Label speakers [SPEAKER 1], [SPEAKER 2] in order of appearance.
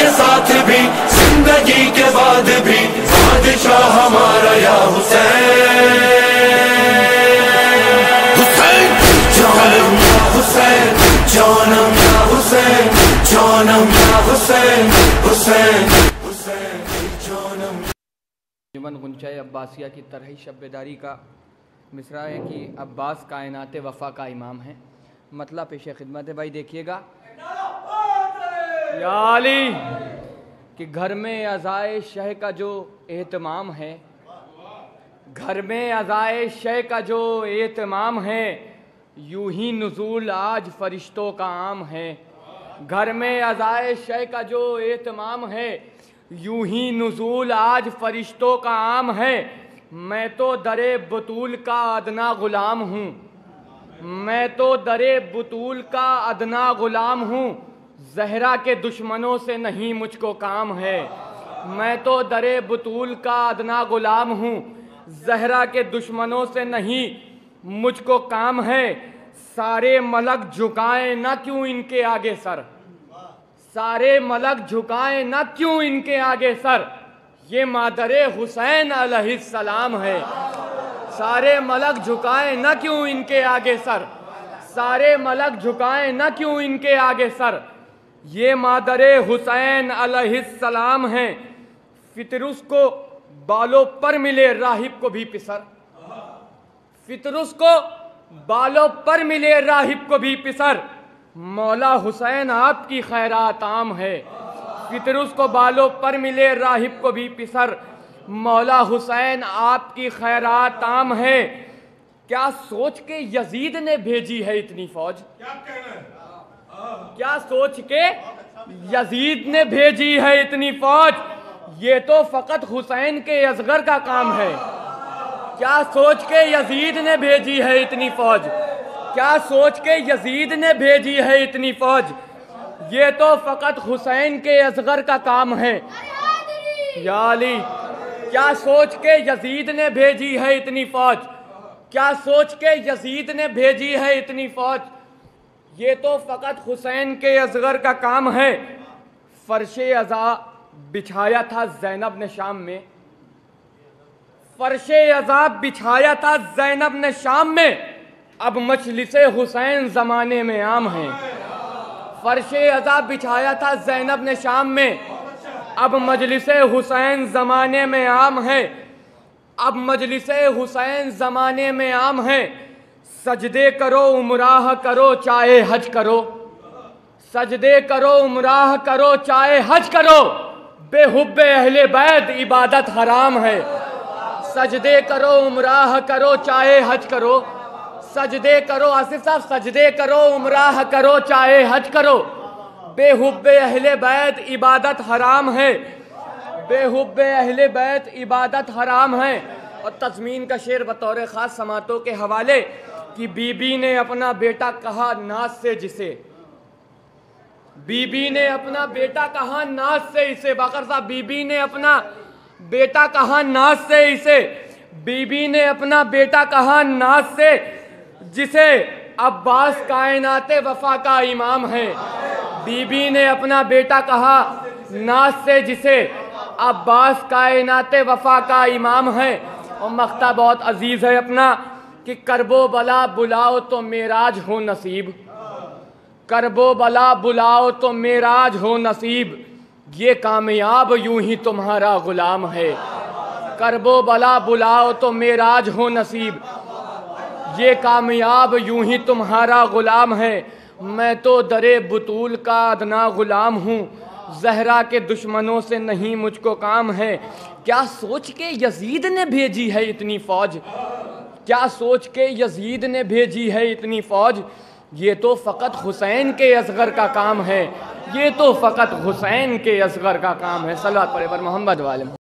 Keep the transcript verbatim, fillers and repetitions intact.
[SPEAKER 1] के साथ भी, जिंदगी के बाद भी, बादशाह हमारा या हुसैन। हुसैन जानम या हुसैन, जानम या हुसैन, जानम या हुसैन, हुसैन हुसैन जानम।
[SPEAKER 2] जुमन गुंचाए अब्बासिया की तरह ही शब्बेदारी का मिसरा है कि अब्बास कायनात वफ़ा का इमाम है। मतलब पेश खिदमत है भाई, देखिएगा या अली कि घर में अज़ाए शह का जो एहतमाम है, घर में अज़ाए शह का जो एहतमाम है, यूं ही नुज़ूल आज फ़रिश्तों का आम है। घर में अज़ाए शह का जो एहतमाम है, यूं ही नुज़ूल आज फ़रिश्तों का आम है। मैं तो दरे बतूल का अदना ग़ुलाम हूँ, मैं तो दरे बतूल का अदना ग़ुलाम हूँ। ज़हरा के दुश्मनों से नहीं मुझको काम है, मैं तो दरे बतूल का अदना ग़ुलाम हूँ। ज़हरा के दुश्मनों से नहीं मुझको काम है। सारे मलक झुकाएं ना क्यों इनके आगे सर, सारे मलक झुकाएं ना क्यों इनके आगे सर। ये मादरे हुसैन अलैहिस्सलाम है। सारे मलक झुकाएं ना क्यों इनके आगे सर, सारे मलक झुकाएं ना क्यों इनके आगे सर। ये मादरे हुसैन अलैहिस्सलाम है। फितरुस को बालों पर मिले राहिब को भी पिसर, फितरुस को बालों पर मिले राहिब को भी पिसर। मौला हुसैन आपकी खैरात आम है। फितरुस को बालों पर मिले राहिब को भी पिसर। मौला हुसैन आपकी खैरात आम है। क्या सोच के यजीद ने भेजी है इतनी फौज, क्या कहना है? क्या सोच के यजीद ने भेजी है इतनी फौज, ये तो फकत हुसैन के असगर का काम है। क्या सोच के यजीद ने भेजी है इतनी फौज, क्या सोच के यजीद ने भेजी है इतनी फौज, ये तो फकत हुसैन के असगर का काम है। या अली क्या सोच के यजीद ने भेजी है इतनी फौज, क्या सोच के यजीद ने भेजी है इतनी फौज, ये तो फकत हुसैन के असगर का काम है। फर्शे अज़ा बिछाया था ज़ैनब ने शाम में, फर्शे अज़ा बिछाया था ज़ैनब ने शाम में, अब मजलिसे हुसैन ज़माने में आम है। फर्शे अज़ा बिछाया था ज़ैनब ने शाम में, अब मजलिसे हुसैन ज़माने में आम है। अब मजलिसे हुसैन ज़माने में आम है। सजदे करो उमराह करो चाहे हज करो, सजदे करो उमराह करो चाहे हज करो, बेहुब्बे अहले बैत इबादत हराम है। सजदे करो उमराह करो चाहे हज करो, सजदे करो आसिफ साहब, सजदे करो उमराह करो चाहे हज करो, बेहुब्बे अहले बैत इबादत हराम है। बेहुब्बे अहले बैत इबादत हराम है। और तज़मीन का शेर बतौर ख़ास समातों के हवाले कि बीबी ने अपना बेटा कहा नाज से जिसे, बीबी ने अपना बेटा कहा नाज से इसे, बाकर साहब बीबी ने अपना बेटा कहा नाज से इसे, बीबी ने अपना बेटा कहा नाज से जिसे, अब्बास कायनाते वफ़ा का इमाम है। बीबी ने अपना बेटा कहा नाज से जिसे, अब्बास कायनाते वफ़ा का इमाम है। और मख्ता बहुत अजीज़ है अपना कि करबो बला बुलाओ तो मेराज हो नसीब, करबो बला बुलाओ तो मेराज हो नसीब, ये कामयाब यूं ही तुम्हारा ग़ुलाम है। करबो बला बुलाओ तो मेराज हो नसीब, ये कामयाब यूं ही तुम्हारा ग़ुलाम है। मैं तो दरे बतूल का अदना ग़ुलाम हूँ, ज़हरा के दुश्मनों से नहीं मुझको काम है। क्या सोच के यजीद ने भेजी है इतनी फ़ौज, क्या सोच के यजीद ने भेजी है इतनी फ़ौज, ये तो फ़कत हुसैन के असगर का काम है, ये तो फ़कत हुसैन के असगर का काम है। सल्लल्लाहु अलैहि मोहम्मद वाले।